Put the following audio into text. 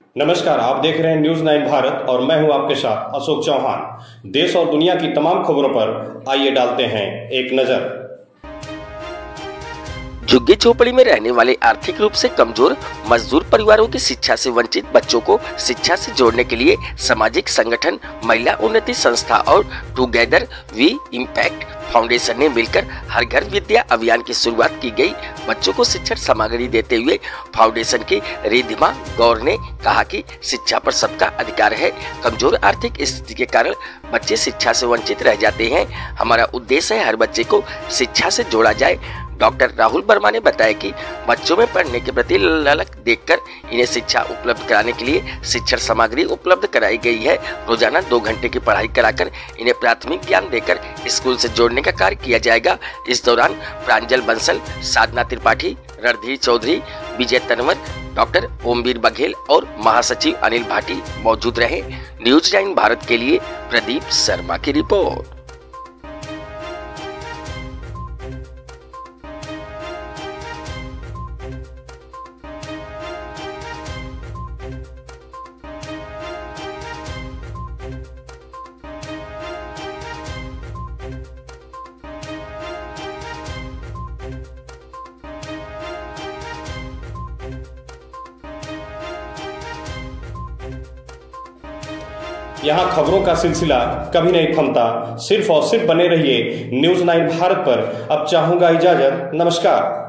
नमस्कार, आप देख रहे हैं न्यूज 9 भारत और मैं हूं आपके साथ अशोक चौहान। देश और दुनिया की तमाम खबरों पर आइए डालते हैं एक नजर। झुग्गी झोपड़ी में रहने वाले आर्थिक रूप से कमजोर मजदूर परिवारों की शिक्षा से वंचित बच्चों को शिक्षा से जोड़ने के लिए सामाजिक संगठन महिला उन्नति संस्था और टुगेदर वी इम्पैक्ट फाउंडेशन ने मिलकर हर घर विद्या अभियान की शुरुआत की गई। बच्चों को शिक्षण सामग्री देते हुए फाउंडेशन की रिद्धिमा गौर ने कहा कि शिक्षा पर सबका अधिकार है। कमजोर आर्थिक स्थिति के कारण बच्चे शिक्षा से वंचित रह जाते हैं। हमारा उद्देश्य है हर बच्चे को शिक्षा से जोड़ा जाए। डॉक्टर राहुल वर्मा ने बताया कि बच्चों में पढ़ने के प्रति ललक देखकर इन्हें शिक्षा उपलब्ध कराने के लिए शिक्षण सामग्री उपलब्ध कराई गई है। रोजाना 2 घंटे की पढ़ाई कराकर इन्हें प्राथमिक ज्ञान देकर स्कूल से जोड़ने का कार्य किया जाएगा। इस दौरान प्रांजल बंसल, साधना त्रिपाठी, रणधीर चौधरी, विजय तनवर, डॉक्टर ओमवीर बघेल और महासचिव अनिल भाटी मौजूद रहे। न्यूज 9 भारत के लिए प्रदीप शर्मा की रिपोर्ट। यहाँ खबरों का सिलसिला कभी नहीं थमता। सिर्फ और सिर्फ बने रहिए न्यूज 9 भारत पर। अब चाहूंगा इजाजत। नमस्कार।